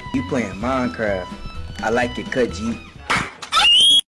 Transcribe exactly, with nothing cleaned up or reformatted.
You playing Minecraft. I like it, cut G.